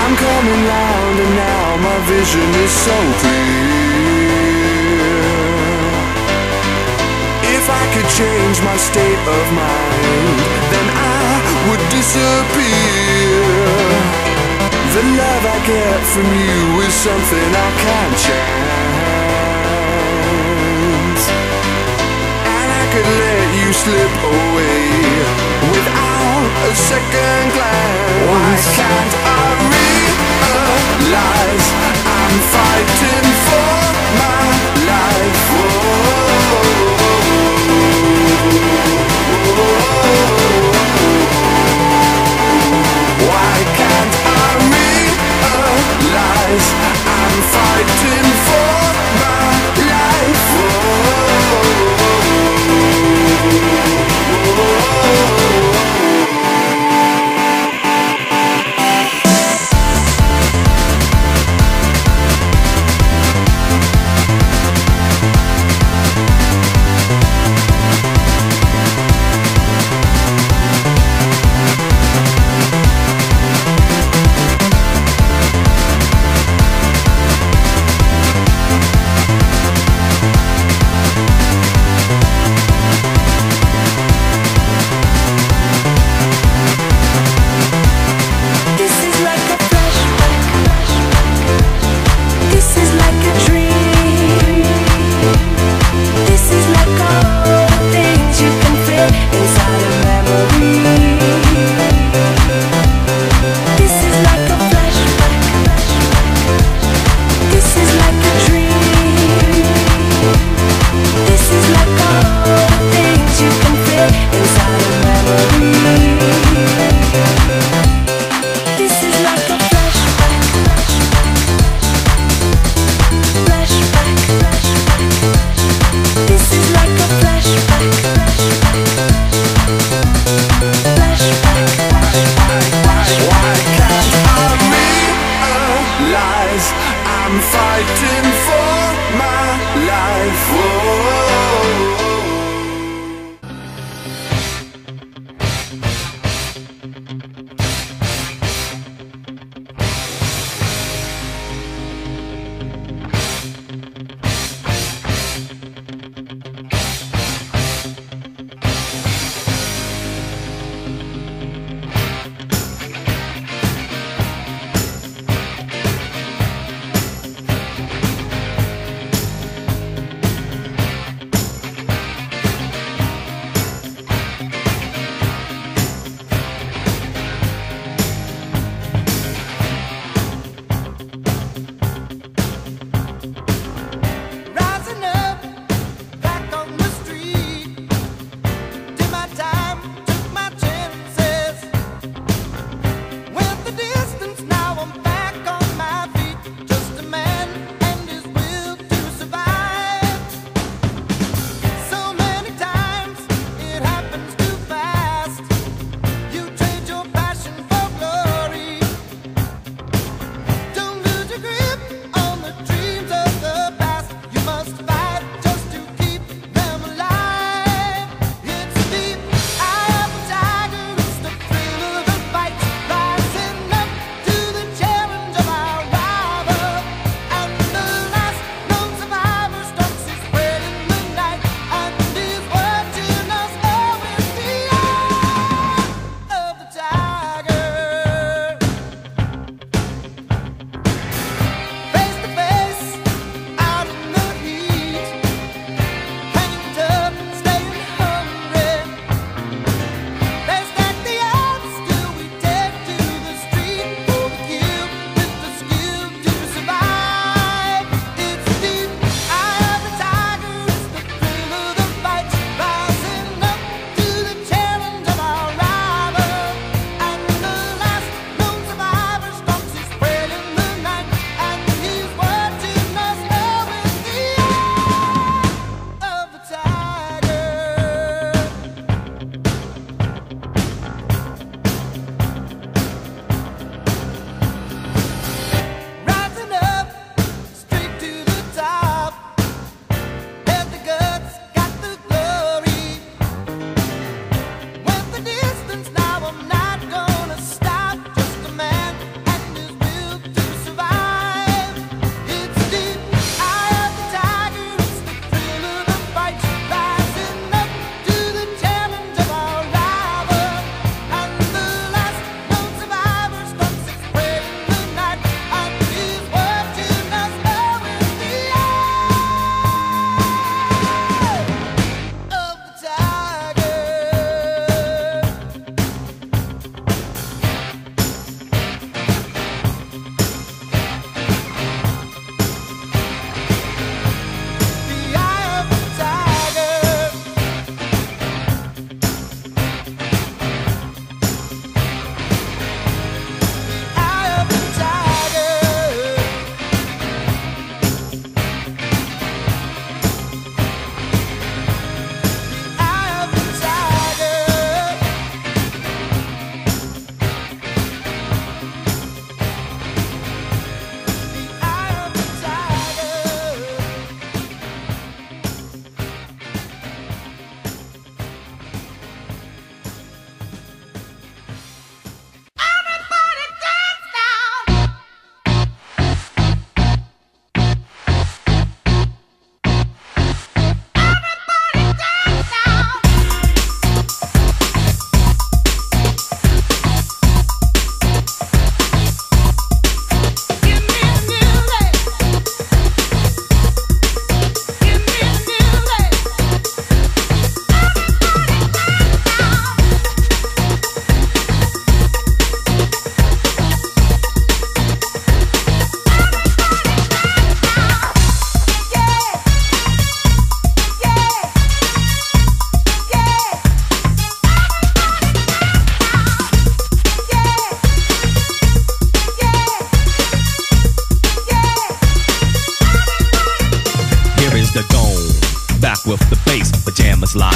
I'm coming round and now my vision is so clear. If I could change my state of mind, then I would disappear. The love I get from you is something I can't chance, and I could let you slip away without a second glance. Why can't I realize I'm fighting for my life? Why can't I realize I'm fighting for my life?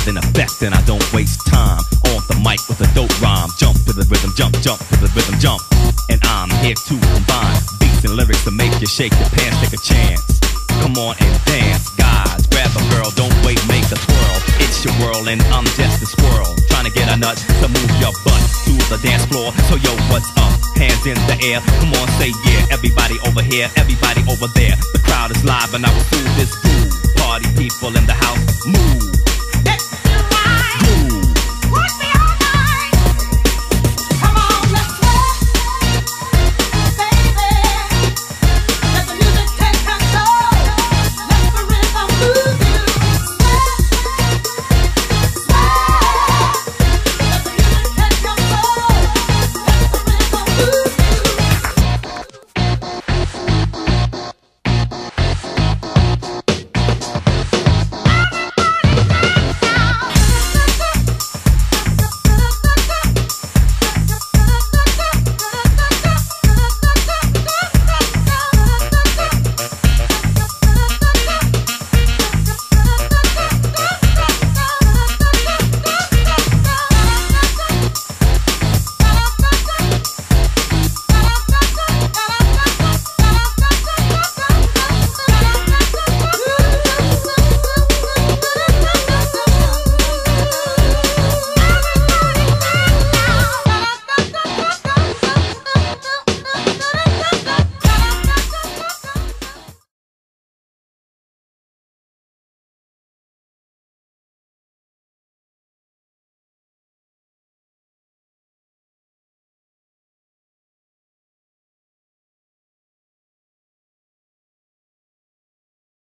cause in effect, and I don't waste time on the mic with a dope rhyme. Jump to the rhythm, jump, jump to the rhythm, jump. And I'm here to combine beats and lyrics to make you shake your pants, take a chance. Come on and dance, guys, grab a girl, don't wait, make a twirl. It's your world and I'm just a squirrel, trying to get a nut to move your butt to the dance floor. So yo, what's up? Hands in the air, come on, say yeah. Everybody over here, everybody over there. The crowd is live and I will do this groove. Party people in the house, move.